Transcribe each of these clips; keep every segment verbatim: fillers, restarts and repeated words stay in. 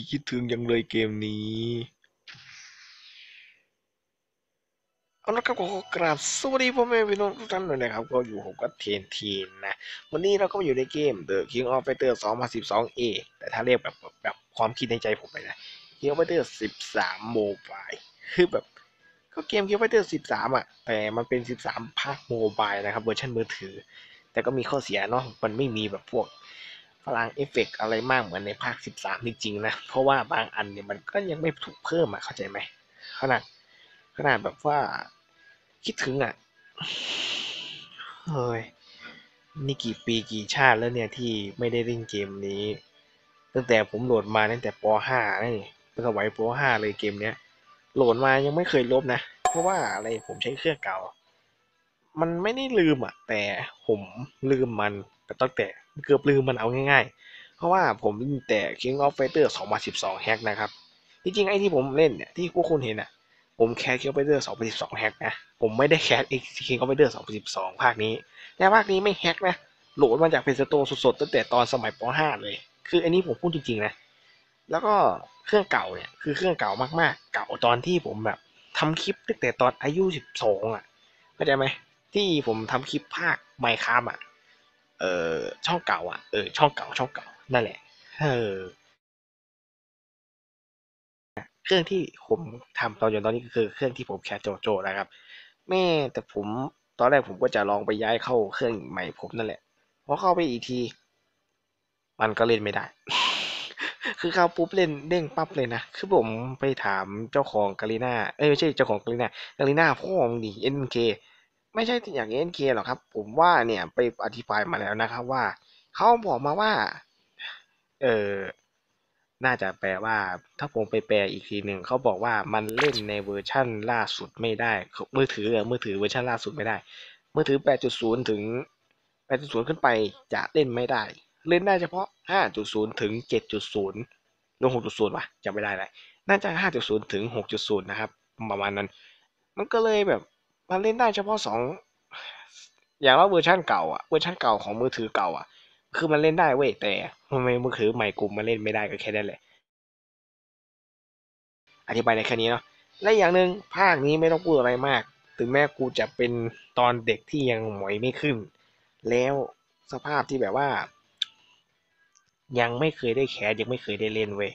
คิดถึงยังเลยเกมนี้เอาละครับขอกราบสวัสดีพ่อแม่พี่น้องทุกท่านเลยนะครับก็อยู่ผมก็เทนทีนนะวันนี้เราก็มาอยู่ในเกม The King of Fighters สองพันสิบสอง เอ แต่ถ้าเรียกแบบแบบความคิดในใจผมเลยนะ King of Fighters สิบสาม Mobile คือแบบก็เกม King of Fighters สิบสามอ่ะแต่มันเป็นสิบสามภาคโมบายนะครับเวอร์ชันมือถือแต่ก็มีข้อเสียเนาะมันไม่มีแบบพวกพลังเอฟเฟกต์อะไรมากเหมือนในภาคสิบสามจริงๆนะเพราะว่าบางอันเนี่ยมันก็ยังไม่ถูกเพิ่มอ่ะเข้าใจไหมขนาดขนาดแบบว่าคิดถึงอ่ะเฮ้ยนี่กี่ปีกี่ชาติแล้วเนี่ยที่ไม่ได้เล่นเกมนี้ตั้งแต่ผมโหลดมาตั้งแต่ป .ห้า นี่เป็นสมัยป .ห้า เลยเกมเนี้ยโหลดมายังไม่เคยลบนะเพราะว่าอะไรผมใช้เครื่องเก่ามันไม่ได้ลืมอ่ะแต่ผมลืมมันแต่ตั้งแต่เกือบลืมมันเอาง่ายๆเพราะว่าผมเล่นแต่ King of Fighters สองพันสิบสองแฮกนะครับที่จริงไอ้ที่ผมเล่นเนี่ยที่พวกคุณเห็นอ่ะผมแคส King of Fighters สองพันสิบสองแฮกนะผมไม่ได้แคส King of Fighters สองพันสิบสองภาคนี้แต่ภาคนี้ไม่แฮกนะโหลดมาจากเพลย์สโตร์สดๆตั้งแต่ตอนสมัยป .ห้า เลยคืออันนี้ผมพูดจริงๆนะแล้วก็เครื่องเก่าเนี่ยคือเครื่องเก่ามากๆเก่าตอนที่ผมแบบทำคลิปตั้งแต่ตอนอายุสิบสองอ่ะเข้าใจไหมที่ผมทำคลิปภาคไมค์ครับอ่ะเออช่องเก่าอ่ะเออช่องเก่าช่องเก่านั่นแหละเออเครื่องที่ผมทำตอนอยู่ตอนนี้ก็คือเครื่องที่ผมแคสโจโจนะครับแม่แต่ผมตอนแรกผมก็จะลองไปย้ายเข้าเครื่องใหม่ผมนั่นแหละพอเข้าไปอีกทีมันก็เล่นไม่ได้ คือเข้าปุ๊บเล่นเด้งปั๊บเลยนะคือผมไปถามเจ้าของกาลิน่าเอ้ยไม่ใช่เจ้าของกาลิน่ากาลิน่าพ่อมึงดิเอ็นเคไม่ใช่อย่างเอ็นเคหรอกครับผมว่าเนี่ยไปอธิบายมาแล้วนะครับว่าเขาบอกมาว่าเออน่าจะแปลว่าถ้าผมไปแปลอีกทีหนึ่งเขาบอกว่ามันเล่นในเวอร์ชั่นล่าสุดไม่ได้มือถือมือถือเวอร์ชันล่าสุดไม่ได้มือถือแปดจุดศูนย์ถึงแปดจุดศูนย์ขึ้นไปจะเล่นไม่ได้เล่นได้เฉพาะห้าจุดศูนย์ถึงเจ็ดจุดศูนย์ลงหกจุดศูนย์ว่ะจำไม่ได้เลยน่าจะห้าจุดศูนย์ถึงหกจุดศูนย์นะครับประมาณนั้นมันก็เลยแบบมันเล่นได้เฉพาะสองอย่างว่าเวอร์ชันเก่าอ่ะเวอร์ชันเก่าของมือถือเก่าอ่ะคือมันเล่นได้เว้ยแต่ทำไมมือถือใหม่กลุ่มมันเล่นไม่ได้ก็แค่นั้นแหละอธิบายในแค่นี้เนาะและอย่างหนึ่งภาคนี้ไม่ต้องพูดอะไรมากถึงแม้กูจะเป็นตอนเด็กที่ยังหมอยไม่ขึ้นแล้วสภาพที่แบบว่ายังไม่เคยได้แคสยังไม่เคยได้เล่นเว้ย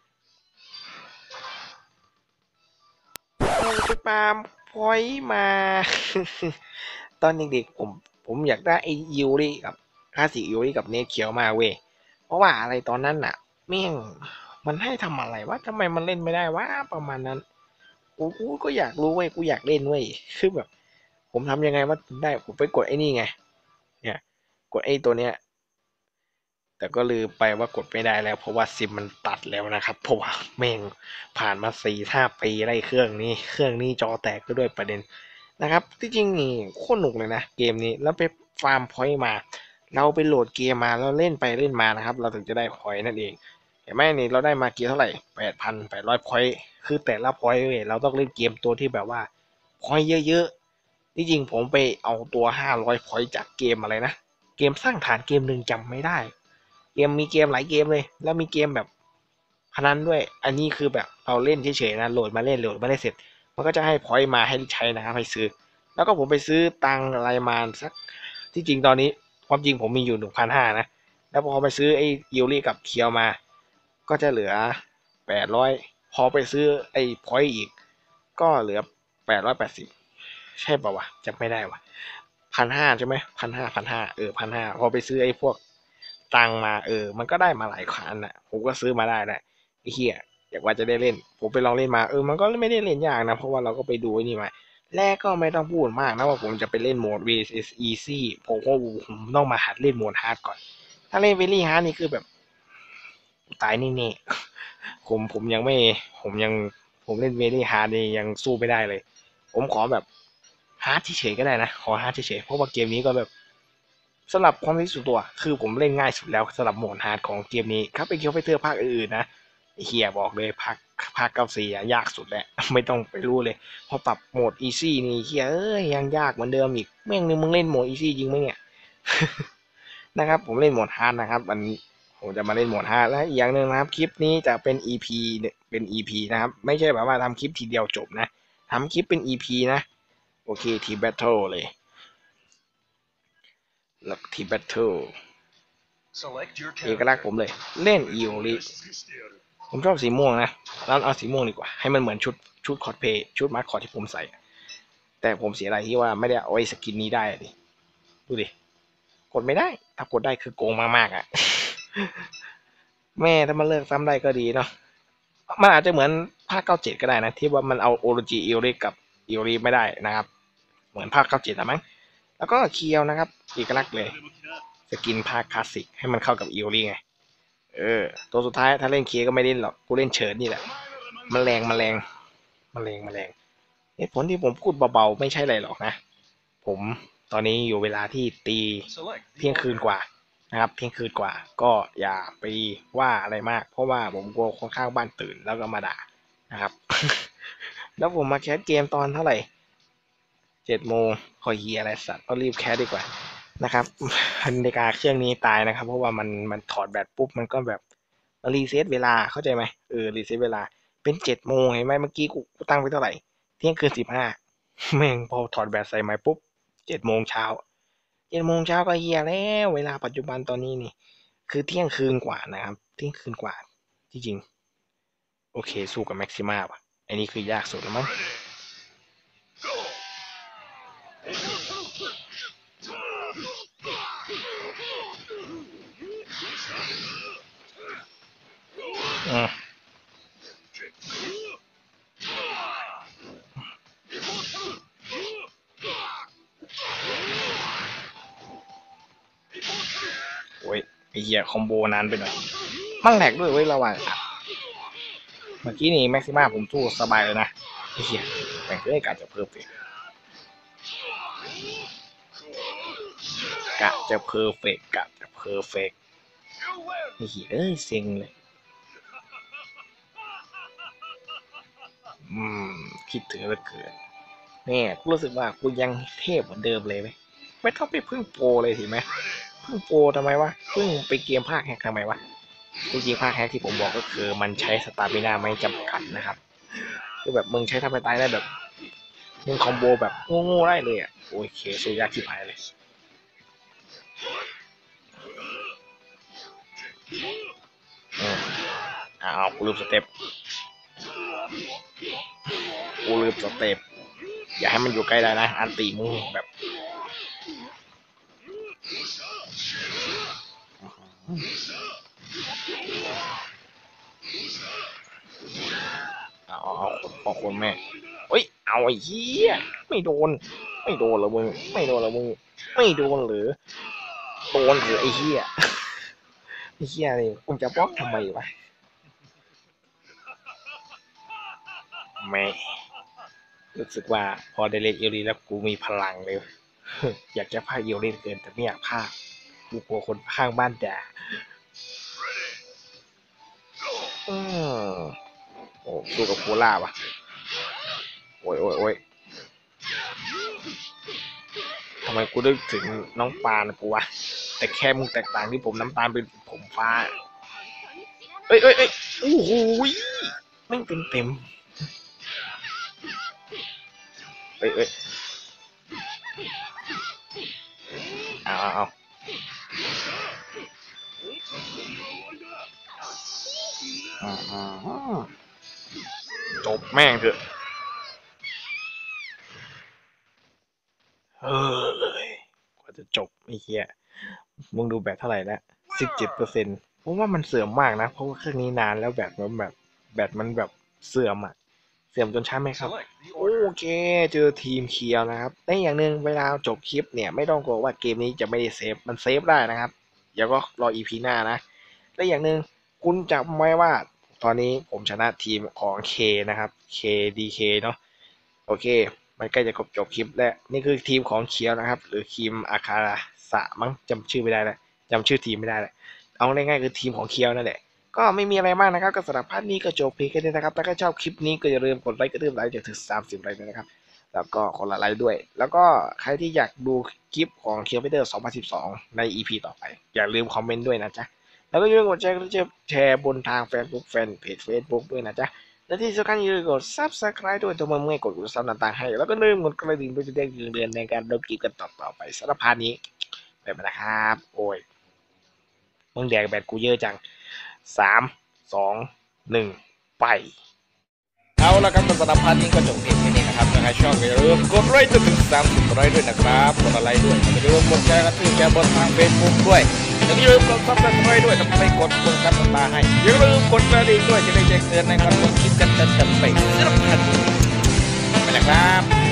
ไปปาล์มพอยมาตอนเด็กๆผมผมอยากได้ไอ้ยูริกับคลาสสิกยูริกับเนเขียวมาเว้ยเพราะว่าอะไรตอนนั้นน่ะแม่งมันให้ทำอะไรวะทำไมมันเล่นไม่ได้วะประมาณนั้นกูกูก็อยากรู้เว้ยกูอยากเล่นเว้ยคือแบบผมทำยังไงว่าได้ผมไปกดไอ้นี่ไงเนี่ยกดไอ้ตัวเนี้ย แต่ก็ลืมไปว่ากดไม่ได้แล้วเพราะว่าซิมมันตัดแล้วนะครับเพราะว่าแม่งผ่านมาสี่ห้าปีไล่เครื่องนี้เครื่องนี้จอแตกก็ด้วยประเด็นนะครับที่จริงนี่โคตรหนุกเลยนะเกมนี้แล้วไปฟาร์มพอยต์มาเราไปโหลดเกมมาแล้วเล่นไปเล่นมานะครับเราถึงจะได้พอยต์นั่นเองเห็นไหมนี่เราได้มาเกียร์เท่าไหร่แปดพันแปดร้อยพอยต์คือแต่ละพอยต์เราต้องเล่นเกมตัวที่แบบว่าพอยต์เยอะๆที่จริงผมไปเอาตัวห้าร้อยพอยต์จากเกมอะไรนะเกมสร้างฐานเกมหนึ่งจำไม่ได้ เกมมีเกมหลายเกมเลยแล้วมีเกมแบบพนันด้วยอันนี้คือแบบเราเล่นเฉยๆนะโหลดมาเล่นโหลดมาเล่นเสร็จมันก็จะให้พอยต์มาให้ใช้นะครับให้ซื้อแล้วก็ผมไปซื้อตังอะไรมาสักที่จริงตอนนี้ความจริงผมมีอยู่หนึ่งพันห้านะแล้วพอไปซื้อไอ้ยูริกับเคียวมาก็จะเหลือแปดร้อยพอไปซื้อไอ้พอยต์อีกก็เหลือแปดร้อยแปดสิบใช่ป่าวะจำไม่ได้วะพันห้าใช่ไหมพันห้าพันห้าเออพันห้าพอไปซื้อไอ้พวก ตังมาเออมันก็ได้มาหลายคันอ่ะผมก็ซื้อมาได้แหละไอ้เหี้ยอยากว่าจะได้เล่นผมไปลองเล่นมาเออมันก็ไม่ได้เล่นยากนะเพราะว่าเราก็ไปดูไอ้นี่มาแรกก็ไม่ต้องพูดมากนะว่าผมจะไปเล่นโหมด versus easy ผมก็ผมต้องมาหัดเล่นโหมด hard ก่อนถ้าเล่น very hard นี่คือแบบตายแน่ๆผมผมยังไม่ผมยังผมเล่น very hard นี่ยังสู้ไม่ได้เลยผมขอแบบฮาร์ดเฉยๆก็ได้นะขอฮาร์ดเฉยๆเพราะว่าเกมนี้ก็แบบ สำหรับความรู้สึกตัวคือผมเล่นง่ายสุดแล้วสำหรับโหมดฮาร์ดของเกมนี้ครับไปเคียวไฟเตอร์ภาคอื่นๆนะเฮียบอกเลยภาคภาคเก้าสี่ยากสุดแหละไม่ต้องไปรู้เลยพอปรับโหมดอีซี่นี่เฮียเอ้ยยังยากเหมือนเดิมอีกแม่งนึงมึงเล่นโหมดอีซี่จริงไหมเนี่ยนะครับผมเล่นโหมดฮาร์ดนะครับมันโหผมจะมาเล่นโหมดห้าและอีกอย่างหนึ่งนะครับคลิปนี้จะเป็น อี พี เป็น อี พี นะครับไม่ใช่แบบว่าทำคลิปทีเดียวจบนะทำคลิปเป็น อี พี นะโอเคทีแบทเทิลเลยแล้วทีแบทเทิลเอกลักษณ์ผมเลยเล่นอีโอริผมชอบสีม่วงนะแล้วเอาสีม่วงดีกว่าให้มันเหมือนชุดชุดคอสเพย์ชุดมาร์คอร์ที่ผมใส่แต่ผมเสียอะไรที่ว่าไม่ได้เอาไอ้สกินนี้ได้ดิดูดิกดไม่ได้ถ้ากดได้คือโกงมากๆอ่ะ แม่ถ้ามันเลิกซ้ำได้ก็ดีเนาะมันอาจจะเหมือนภาคเก้าเจ็ดก็ได้นะที่ว่ามันเอาโอโรจิอิโอริกับอิโอริไม่ได้นะครับเหมือนภาคเก้าเจ็ดนะมั้งแล้วก็เคียวนะครับเอกลักษณ์เลยสกินภาคคลาสสิกให้มันเข้ากับอิโอริไงเออตัวสุดท้ายถ้าเล่นเคียก็ไม่เล่นหรอกกูเล่นเฉินนี่แหละมันแรงมันแรงมันแรงมันแรงเหตุผลที่ผมพูดเบาๆไม่ใช่อะไรหรอกนะผมตอนนี้อยู่เวลาที่ตีเที่ยงคืนกว่านะครับเที่ยงคืนกว่าก็อย่าไปว่าอะไรมากเพราะว่าผมกลัวคนข้างบ้านตื่นแล้วก็มาด่านะครับ แล้วผมมาแคสเกมตอนเท่าไหร่เจ็ดโมงคอยเฮียอะไรสัตว์ก็รีบแคสดีกว่านะครับนาฬิกาเครื่องนี้ตายนะครับเพราะว่ามันมันถอดแบตปุ๊บมันก็แบบรีเซ็ตเวลาเข้าใจไหมเออรีเซ็ตเวลาเป็นเจ็ดโมงเห็นไหมเมื่อกี้กูตั้งไปเท่าไหร่เที่ยงคืนสิบห้าแม่งพอถอดแบตใส่ไม้ปุ๊บเจ็ดโมงเช้าเจ็ดโมงเช้าก็เฮียแล้วเวลาปัจจุบันตอนนี้นี่คือเที่ยงคืนกว่านะครับเที่ยงคืนกว่าจริงๆโอเคสู้กับแม็กซิม่าป่ะอันนี้คือยากสุดแล้วมั้งอืมโอ้ยไอ้เหี้ยคอมโบนานไปหน่อยมั่งแหลกด้วยเว้ยระหว่างเมื่อกี้นี่แม็กซิม่าผมสู้สบายเลยนะไอ้เหี้ยแม่งเอ้ยกะจะเพอร์เฟกกะจะเพอร์เฟกกะจะเพอร์เฟกไอ้เหี้ยเอ้ยเซ็งเลยอืมคิดถึงเหลือเกินเนี่ยกูรู้สึกว่ากูยังเทพเหมือนเดิมเลยไหมไม่ต้องไปพึ่งโปรเลยสิไหมพึ่งโปรทำไมวะพึ่งไปเกมภาคแฮกทำไมวะจริงๆภาคแฮกที่ผมบอกก็คือมันใช้สตามินาไม่จำกัดนะครับคือแบบมึงใช้ทำไปตายได้แบบมึงคอมโบแบบโง่ๆได้เลยอ่ะโอเคสู้ยากที่หายเลยอืมอ้าวกูลืมสเต็ปกูลืมสเต็ปอย่าให้มันอยู่ใกล้ได้นะอันตีมึงแบบเอาเอาเอาคนแม่เฮ้ยเอาไอ้เหี้ยไม่โดนไม่โดนเหรอมึงไม่โดนเหรอมึงไม่โดนหรือโดนหรือไอ้เหี้ยไอ้เหี้ยนี่มึงจะบล็อกทำไมวะแม่รู้สึกว่าพอได้เล่นเอลีแล้วกูมีพลังเลยอยากจะพากเอลีเกินแต่ไม่อยากพากกูกลัวคนข้างบ้านด่าอืมโอ้สู้กับโคล่าปะโอ้ยโอ้ยโอ้ยทำไมกูนึกถึงน้องปานกูวะแต่แค่มึงแตกต่างที่ผมน้ำตาลเป็นผมฟ้าเอ้ยเอ้ยเอ้ยโอ้โหไม่เต็มเต็มเอ้ยเอ้ยเอาเอาเอาจบแม่งเถอะเฮ้ยกว่าจะจบไอ้เหี้ยมึงดูแบตเท่าไหร่แล้วสิบเจ็ดเปอร์เซ็นต์ผมว่ามันเสื่อมมากนะเพราะว่าเครื่องนี้นานแล้วแบตมันแบบแบตมันแบบเสื่อมอ่ะเสื่อมจนช้าไหมครับโอเคเจอทีมเคียวนะครับในอย่างหนึ่งเวลาจบคลิปเนี่ยไม่ต้องกลัวว่าเกมนี้จะไม่ได้เซฟมันเซฟได้นะครับเดี๋ยวก็รออีพีหน้านะและอย่างหนึ่งคุณจำไว้ว่าตอนนี้ผมชนะทีมของ K นะครับ เค ดี เค เนาะโอเคมันใกล้จะจบจบคลิปแล้วนี่คือทีมของเคียวนะครับหรือทีมอาคาสะมั้งจำชื่อไม่ได้แล้วจำชื่อทีมไม่ได้แล้วเอาง่ายๆคือทีมของเคียวนั่นแหละก็ไม่มีอะไรมากนะครับก็สำหรับพาร์ทนี้ก็จบเพียงแค่นี้นะครับถ้าใครชอบคลิปนี้ก็อย่าลืมกดไลค์กระดิ่งไลค์จนถึงสามสิบไลค์ด้วยนะครับแล้วก็คนละไลค์ด้วยแล้วก็ใครที่อยากดูคลิปของเคียวเฟเดอร์สองพันสิบสองใน อี พี ต่อไปอย่าลืมคอมเมนต์ด้วยนะจ๊ะแล้วก็อย่าลืมกดแชร์กดแชร์บนทาง Facebook แฟนเพจ Facebook ด้วยนะจ๊ะและที่สำคัญอย่าลืมกด Subscribe ด้วยตัวมึงไม่กดกดซับต่างๆให้แล้วก็อย่าลืมกดกระดิ่งเพื่อจะได้เงินเดือนในการดบกิจกันต่อๆไปสำหรับพาร์ทนี้แบบนะครับโอ้ยมึงแดกแบตกูเยอะจังสามสองหนึ่งไปเอาละครับสำหรับพาร์ทนี้ก็จบเพียงแค่นี้นะครับถ้าใครชอบก็อย่าลืมกดไลค์จนถึงสามสิบไลค์ด้วยนะครับกดอะไรด้วยอย่าลืมกดแชร์กันที่แชร์บนทาง Facebook ด้วยอย่าลืมกดซับสไครต์ด้วยถ้าไม่กดกดซับสไครต์ให้อย่าลืมกดกระดิ่งด้วยจะได้แจ้งเตือนในการลงคลิปกันจะจำไปสำหรับพาร์ทนี้ไปนะครับ